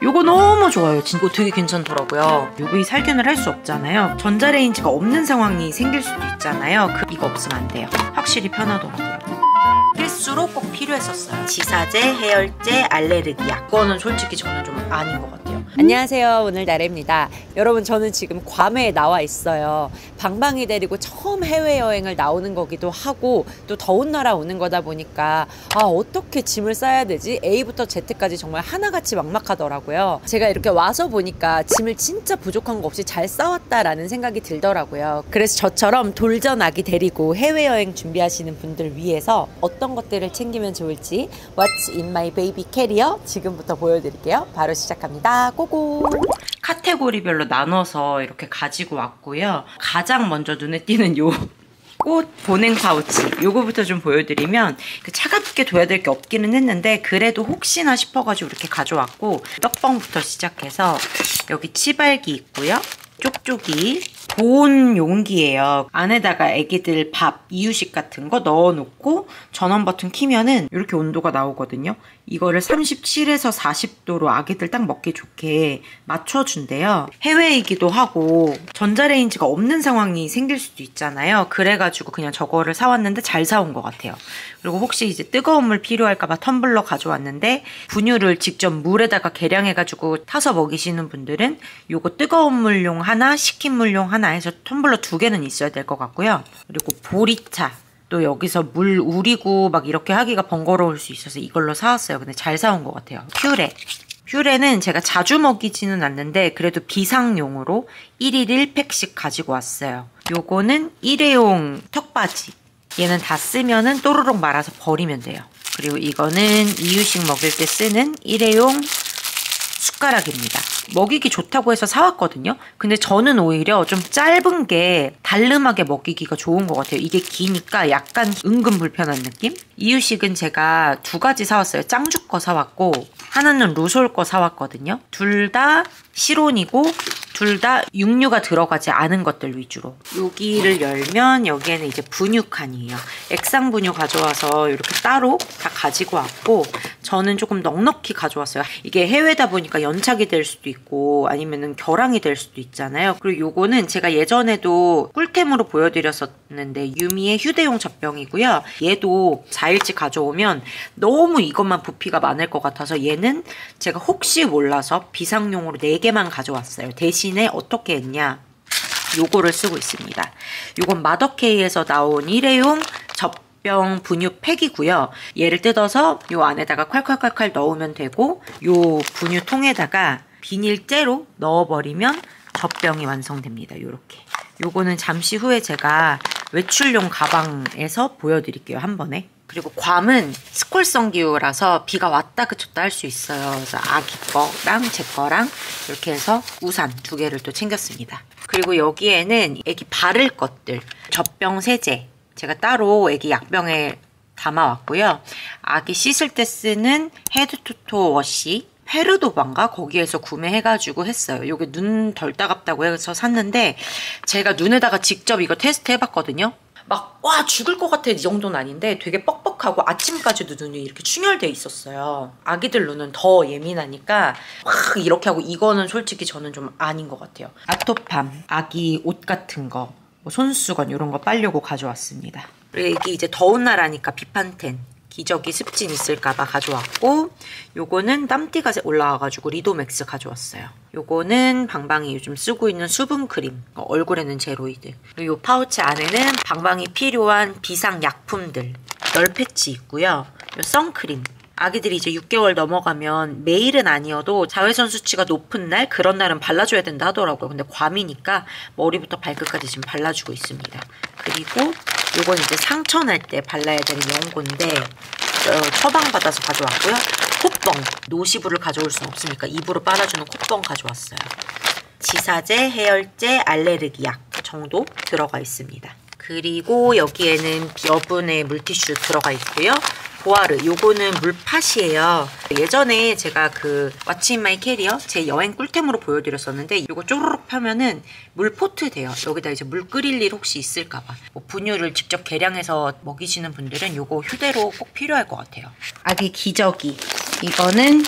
요거 너무 좋아요. 진짜 되게 괜찮더라고요. 요거 살균을 할 수 없잖아요. 전자레인지가 없는 상황이 생길 수도 있잖아요. 이거 없으면 안 돼요. 확실히 편하더라고요. 필수로 꼭 필요했었어요. 지사제, 해열제, 알레르기 약. 그거는 솔직히 저는 좀 아닌 것 같아요. 안녕하세요, 오늘 나래입니다. 여러분, 저는 지금 괌에 나와 있어요. 방방이 데리고 처음 해외여행을 나오는 거기도 하고 또 더운 나라 오는 거다 보니까 어떻게 짐을 싸야 되지? A부터 Z까지 정말 하나같이 막막하더라고요. 제가 이렇게 와서 보니까 짐을 진짜 부족한 거 없이 잘 싸왔다라는 생각이 들더라고요. 그래서 저처럼 돌전 아기 데리고 해외여행 준비하시는 분들 위해서 어떤 것들을 챙기면 좋을지 What's in my baby carrier 지금부터 보여드릴게요. 바로 시작합니다. 고고! 카테고리별로 나눠서 이렇게 가지고 왔고요. 가장 먼저 눈에 띄는 요 꽃 보냉 파우치, 요거부터 좀 보여드리면 차갑게 둬야 될 게 없기는 했는데 그래도 혹시나 싶어가지고 이렇게 가져왔고, 떡봉부터 시작해서 여기 치발기 있고요. 쪽쪽이 보온 용기예요. 안에다가 애기들 밥, 이유식 같은 거 넣어놓고 전원 버튼 키면은 이렇게 온도가 나오거든요. 이거를 37에서 40도로 아기들 딱 먹기 좋게 맞춰준대요. 해외이기도 하고 전자레인지가 없는 상황이 생길 수도 있잖아요. 그래가지고 그냥 저거를 사왔는데 잘 사온 것 같아요. 그리고 혹시 이제 뜨거운 물 필요할까봐 텀블러 가져왔는데, 분유를 직접 물에다가 계량해가지고 타서 먹이시는 분들은 요거 뜨거운 물용 하나, 식힌 물용 하나 해서 텀블러 2개는 있어야 될 것 같고요. 그리고 보리차. 또 여기서 물 우리고 막 이렇게 하기가 번거로울 수 있어서 이걸로 사왔어요. 근데 잘 사온 것 같아요. 퓨레. 퓨레는 제가 자주 먹이지는 않는데 그래도 비상용으로 1일 1팩씩 가지고 왔어요. 요거는 일회용 턱받이. 얘는 다 쓰면은 또르륵 말아서 버리면 돼요. 그리고 이거는 이유식 먹을 때 쓰는 일회용 숟가락입니다. 먹이기 좋다고 해서 사왔거든요. 근데 저는 오히려 좀 짧은 게 달름하게 먹이기가 좋은 것 같아요. 이게 기니까 약간 은근 불편한 느낌? 이유식은 제가 2가지 사왔어요. 짱주 거 사왔고 하나는 루솔 거 사왔거든요. 둘 다 실온이고 둘 다 육류가 들어가지 않은 것들 위주로. 여기를 열면 여기에는 이제 분유칸이에요. 액상 분유 가져와서 이렇게 따로 다 가지고 왔고, 저는 조금 넉넉히 가져왔어요. 이게 해외다 보니까 연착이 될 수도 있고 아니면은 결항이 될 수도 있잖아요. 그리고 요거는 제가 예전에도 꿀템으로 보여드렸었는데 유미의 휴대용 젖병이고요. 얘도 4일치 가져오면 너무 이것만 부피가 많을 것 같아서 얘는 제가 혹시 몰라서 비상용으로 4개만 가져왔어요. 대신에 어떻게 했냐, 요거를 쓰고 있습니다. 요건 마더케이에서 나온 일회용 젖병 분유 팩이고요. 얘를 뜯어서 요 안에다가 콸콸콸콸 넣으면 되고, 요 분유통에다가 비닐째로 넣어버리면 젖병이 완성됩니다. 요렇게. 요거는 잠시 후에 제가 외출용 가방에서 보여드릴게요. 한 번에. 그리고 괌은 스콜성 기후라서 비가 왔다 그쳤다 할 수 있어요. 그래서 아기 거랑 제 거랑 이렇게 해서 우산 2개를 또 챙겼습니다. 그리고 여기에는 애기 바를 것들, 젖병 세제 제가 따로 애기 약병에 담아왔고요. 아기 씻을 때 쓰는 헤드투토 워시, 페르도반가 거기에서 구매해가지고 했어요. 요게 눈 덜 따갑다고 해서 샀는데 제가 눈에다가 직접 이거 테스트 해봤거든요. 막 와 죽을 것 같아 이 정도는 아닌데 되게 뻑뻑하고 아침까지도 눈이 이렇게 충혈돼 있었어요. 아기들 눈은 더 예민하니까 막 이렇게 하고, 이거는 솔직히 저는 좀 아닌 것 같아요. 아토팜, 아기 옷 같은 거, 뭐 손수건 이런 거 빨려고 가져왔습니다. 그리고 이게 이제 더운 나라니까 비판텐, 기저귀 습진 있을까봐 가져왔고, 요거는 땀띠가 올라와가지고 리도맥스 가져왔어요. 요거는 방방이 요즘 쓰고 있는 수분크림, 얼굴에는 제로이드. 그리고 요 파우치 안에는 방방이 필요한 비상약품들, 열 패치 있고요. 요 선크림. 아기들이 이제 6개월 넘어가면 매일은 아니어도 자외선 수치가 높은 날, 그런 날은 발라줘야 된다 하더라고요. 근데 괌이니까 머리부터 발끝까지 지금 발라주고 있습니다. 그리고 요건 이제 상처 날 때 발라야 되는 연고인데 처방받아서 가져왔고요. 콧뻥, 노시부를 가져올 수 없으니까 입으로 빨아주는 콧뻥 가져왔어요. 지사제, 해열제, 알레르기 약 정도 들어가 있습니다. 그리고 여기에는 여분의 물티슈 들어가 있고요. 보아르, 요거는 물팥이에요. 예전에 제가 그 What's in my carrier 제 여행 꿀템으로 보여드렸었는데, 요거 쪼르륵 펴면은 물포트 돼요. 여기다 이제 물 끓일 일 혹시 있을까봐. 뭐 분유를 직접 계량해서 먹이시는 분들은 요거 휴대로 꼭 필요할 것 같아요. 아기 기저귀, 이거는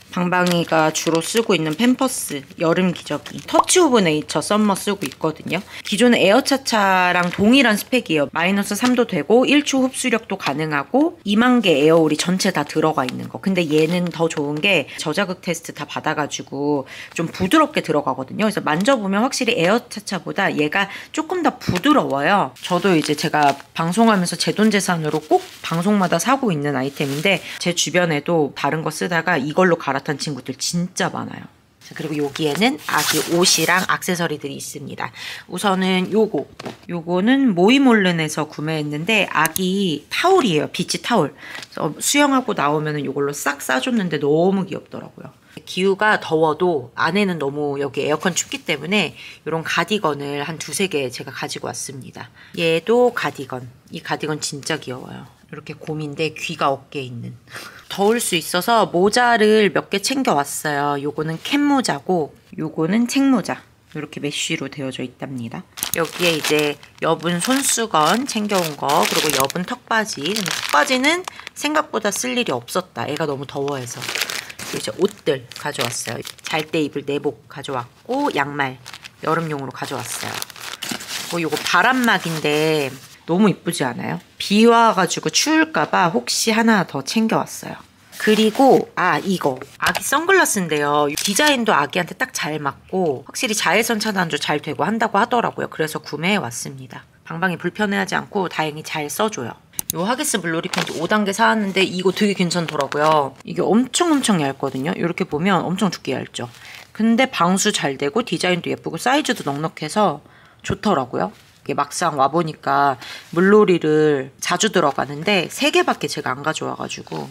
방방이가 주로 쓰고 있는 팸퍼스 여름 기저귀 터치 오브 네이처 썸머 쓰고 있거든요. 기존의 에어차차랑 동일한 스펙이에요. 마이너스 3도 되고 1초 흡수력도 가능하고 2만 개 에어홀이 전체 다 들어가 있는 거. 근데 얘는 더 좋은 게 저자극 테스트 다 받아가지고 좀 부드럽게 들어가거든요. 그래서 만져보면 확실히 에어차차보다 얘가 조금 더 부드러워요. 저도 이제 제가 방송하면서 제 돈 재산으로 꼭 방송마다 사고 있는 아이템인데 제 주변에도 다른 거 쓰다가 이걸로 갈아탄 친구들 진짜 많아요. 그리고 여기에는 아기 옷이랑 액세서리들이 있습니다. 우선은 요거는 모이몰른에서 구매했는데 아기 타올이에요. 비치 타올. 그래서 수영하고 나오면 이걸로 싹 싸줬는데 너무 귀엽더라고요. 기후가 더워도 안에는 너무 여기 에어컨 춥기 때문에 이런 가디건을 한 두세 개 제가 가지고 왔습니다. 얘도 가디건. 이 가디건 진짜 귀여워요. 이렇게 곰인데 귀가 어깨에 있는. 더울 수 있어서 모자를 몇 개 챙겨왔어요. 요거는 캡모자고 요거는 책모자. 이렇게 메쉬로 되어져 있답니다. 여기에 이제 여분 손수건 챙겨온 거, 그리고 여분 턱바지. 근데 턱바지는 생각보다 쓸 일이 없었다. 애가 너무 더워해서. 그리고 이제 옷들 가져왔어요. 잘 때 입을 내복 가져왔고 양말 여름용으로 가져왔어요. 요거 바람막인데 너무 이쁘지 않아요? 비 와가지고 추울까봐 혹시 하나 더 챙겨왔어요. 그리고 이거 아기 선글라스인데요. 디자인도 아기한테 딱 잘 맞고 확실히 자외선 차단도 잘 되고 한다고 하더라고요. 그래서 구매해 왔습니다. 방방이 불편해하지 않고 다행히 잘 써줘요. 요 하기스 물놀이 팬티 5단계 사왔는데 이거 되게 괜찮더라고요. 이게 엄청 얇거든요. 이렇게 보면 엄청 두께 얇죠. 근데 방수 잘 되고 디자인도 예쁘고 사이즈도 넉넉해서 좋더라고요. 이게 막상 와보니까 물놀이를 자주 들어가는데 3개밖에 제가 안 가져와가지고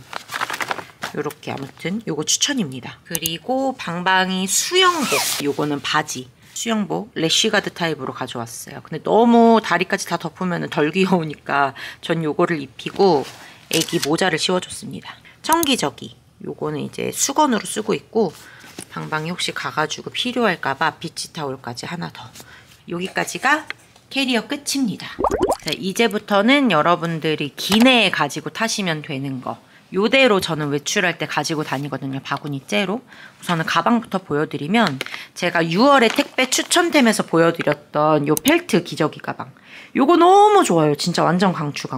요렇게 아무튼 요거 추천입니다. 그리고 방방이 수영복, 요거는 바지. 수영복 래쉬가드 타입으로 가져왔어요. 근데 너무 다리까지 다 덮으면 덜 귀여우니까 전 요거를 입히고 애기 모자를 씌워줬습니다. 청기저귀 요거는 이제 수건으로 쓰고 있고 방방이 혹시 가가지고 필요할까봐 비치타올까지 하나 더. 여기까지가 캐리어 끝입니다. 자, 이제부터는 여러분들이 기내에 가지고 타시면 되는 거. 요대로 저는 외출할 때 가지고 다니거든요. 바구니째로. 우선은 가방부터 보여드리면 제가 6월에 택배 추천템에서 보여드렸던 요 펠트 기저귀 가방. 요거 너무 좋아요. 진짜 완전 강추.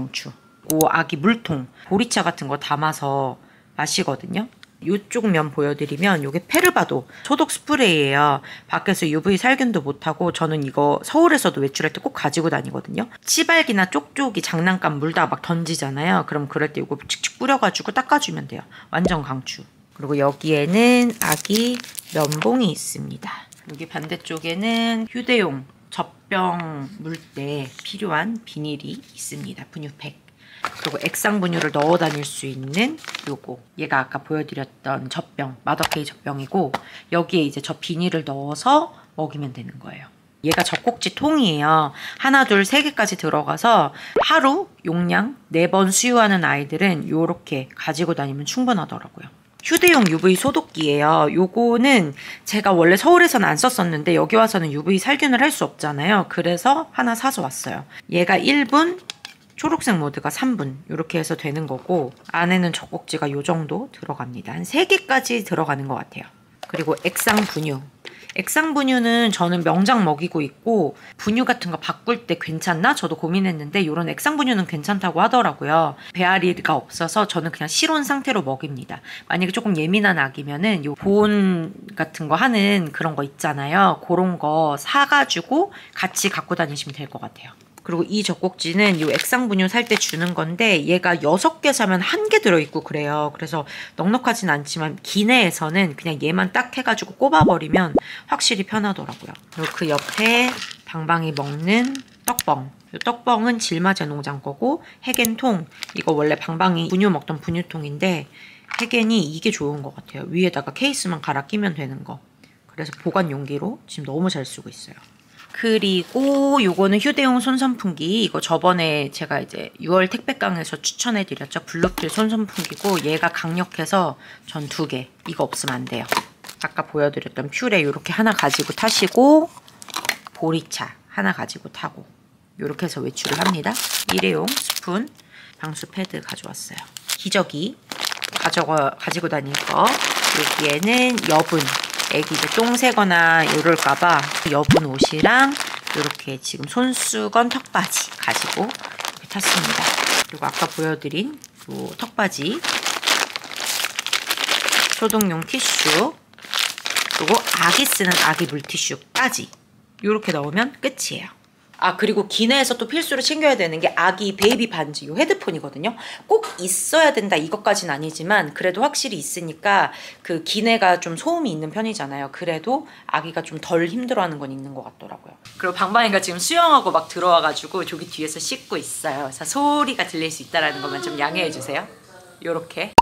아기 물통, 보리차 같은 거 담아서 마시거든요. 요쪽 면 보여드리면 요게 페르바도 소독 스프레이예요. 밖에서 UV 살균도 못하고 저는 이거 서울에서도 외출할 때 꼭 가지고 다니거든요. 치발기나 쪽쪽이 장난감 물다 막 던지잖아요. 그럼 그럴 때 이거 칙칙 뿌려가지고 닦아주면 돼요. 완전 강추. 그리고 여기에는 아기 면봉이 있습니다. 여기 반대쪽에는 휴대용 젖병 물 때 필요한 비닐이 있습니다. 분유팩. 그리고 액상 분유를 넣어 다닐 수 있는 요거. 얘가 아까 보여드렸던 젖병, 마더케이 젖병이고 여기에 이제 저 비닐을 넣어서 먹이면 되는 거예요. 얘가 젖꼭지 통이에요. 하나, 둘, 3개까지 들어가서 하루 용량 4번 수유하는 아이들은 요렇게 가지고 다니면 충분하더라고요. 휴대용 UV 소독기예요. 요거는 제가 원래 서울에서는 안 썼었는데 여기 와서는 UV 살균을 할 수 없잖아요. 그래서 하나 사서 왔어요. 얘가 1분, 초록색 모드가 3분 이렇게 해서 되는 거고 안에는 젖꼭지가 요 정도 들어갑니다. 한 3개까지 들어가는 것 같아요. 그리고 액상 분유. 액상 분유는 저는 명장 먹이고 있고 분유 같은 거 바꿀 때 괜찮나? 저도 고민했는데 이런 액상 분유는 괜찮다고 하더라고요. 배앓이가 없어서 저는 그냥 실온 상태로 먹입니다. 만약에 조금 예민한 아기면은 요 보온 같은 거 하는 그런 거 있잖아요. 그런 거 사가지고 같이 갖고 다니시면 될 것 같아요. 그리고 이 젖꼭지는 이 액상 분유 살 때 주는 건데 얘가 6개 사면 1개 들어있고 그래요. 그래서 넉넉하진 않지만 기내에서는 그냥 얘만 딱 해가지고 꼽아버리면 확실히 편하더라고요. 그리고 그 옆에 방방이 먹는 떡뻥. 이 떡뻥은 질마제 농장 거고 해겐통. 이거 원래 방방이 분유 먹던 분유통인데 해겐이 이게 좋은 것 같아요. 위에다가 케이스만 갈아 끼면 되는 거. 그래서 보관 용기로 지금 너무 잘 쓰고 있어요. 그리고 요거는 휴대용 손선풍기. 이거 저번에 제가 이제 6월 택배깡에서 추천해드렸죠. 블루필 손선풍기고 얘가 강력해서 전 2개. 이거 없으면 안 돼요. 아까 보여드렸던 퓨레 요렇게 하나 가지고 타시고 보리차 하나 가지고 타고 요렇게 해서 외출을 합니다. 일회용 스푼, 방수 패드 가져왔어요. 기저귀 가지고 다닐 거. 여기에는 여분, 애기 이제 똥 새거나 이럴까봐 여분 옷이랑 이렇게 지금 손수건 턱바지 가지고 이렇게 탔습니다. 그리고 아까 보여드린 요 턱바지, 소독용 티슈, 그리고 아기 쓰는 아기 물티슈까지 이렇게 넣으면 끝이에요. 아, 그리고 기내에서 또 필수로 챙겨야 되는 게 아기 베이비 반지, 요 헤드폰이거든요. 꼭 있어야 된다 이것까지는 아니지만 그래도 확실히 있으니까 그 기내가 좀 소음이 있는 편이잖아요. 그래도 아기가 좀 덜 힘들어하는 건 있는 것 같더라고요. 그리고 방방이가 지금 수영하고 막 들어와가지고 저기 뒤에서 씻고 있어요. 그래서 소리가 들릴 수 있다는 것만 좀 양해해 주세요. 요렇게.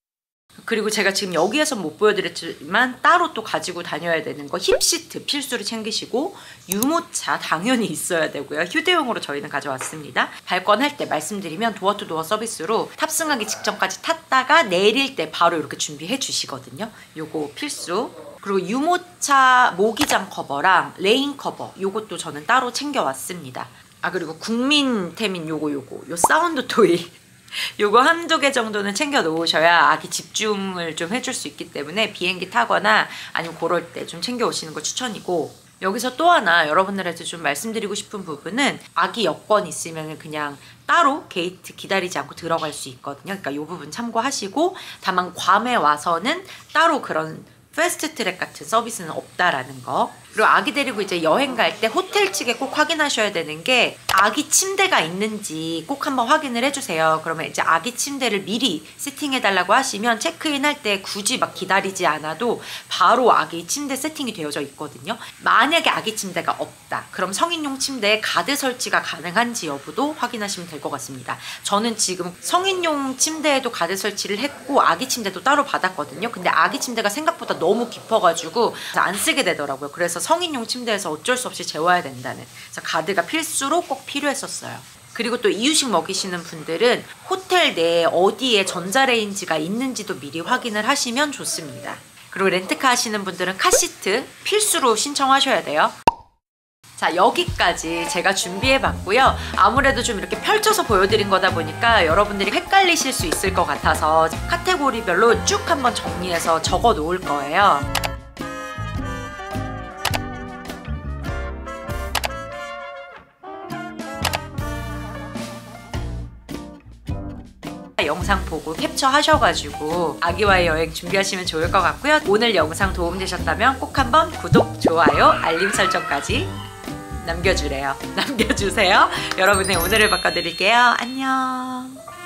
그리고 제가 지금 여기에서 못 보여드렸지만 따로 또 가지고 다녀야 되는 거 힙시트 필수로 챙기시고 유모차 당연히 있어야 되고요. 휴대용으로 저희는 가져왔습니다. 발권할 때 말씀드리면 도어투도어 서비스로 탑승하기 직전까지 탔다가 내릴 때 바로 이렇게 준비해 주시거든요. 요거 필수. 그리고 유모차 모기장 커버랑 레인 커버 요것도 저는 따로 챙겨왔습니다. 아, 그리고 국민템인 요거 사운드 토이 요거 한두 개 정도는 챙겨 놓으셔야 아기 집중을 좀 해줄 수 있기 때문에 비행기 타거나 아니면 그럴 때 좀 챙겨 오시는 거 추천이고, 여기서 또 하나 여러분들한테 좀 말씀드리고 싶은 부분은 아기 여권 있으면 그냥 따로 게이트 기다리지 않고 들어갈 수 있거든요. 그러니까 이 부분 참고하시고, 다만 괌에 와서는 따로 그런 패스트 트랙 같은 서비스는 없다라는 거. 그리고 아기 데리고 이제 여행 갈 때 호텔 측에 꼭 확인하셔야 되는 게 아기 침대가 있는지 꼭 한번 확인을 해주세요. 그러면 이제 아기 침대를 미리 세팅해달라고 하시면 체크인 할 때 굳이 막 기다리지 않아도 바로 아기 침대 세팅이 되어져 있거든요. 만약에 아기 침대가 없다, 그럼 성인용 침대에 가드 설치가 가능한지 여부도 확인하시면 될 것 같습니다. 저는 지금 성인용 침대에도 가드 설치를 했고 아기 침대도 따로 받았거든요. 근데 아기 침대가 생각보다 너무 깊어가지고 안 쓰게 되더라고요. 그래서 성인용 침대에서 어쩔 수 없이 재워야 된다는, 그래서 가드가 필수로 꼭 필요했었어요. 그리고 또 이유식 먹이시는 분들은 호텔 내에 어디에 전자레인지가 있는지도 미리 확인을 하시면 좋습니다. 그리고 렌트카 하시는 분들은 카시트 필수로 신청하셔야 돼요. 자, 여기까지 제가 준비해봤고요. 아무래도 좀 이렇게 펼쳐서 보여드린 거다 보니까 여러분들이 헷갈리실 수 있을 것 같아서 카테고리별로 쭉 한번 정리해서 적어 놓을 거예요. 영상 보고 캡처하셔가지고 아기와의 여행 준비하시면 좋을 것 같고요. 오늘 영상 도움되셨다면 꼭 한번 구독, 좋아요, 알림 설정까지 남겨주세요. 여러분의 오늘을 바꿔드릴게요. 안녕.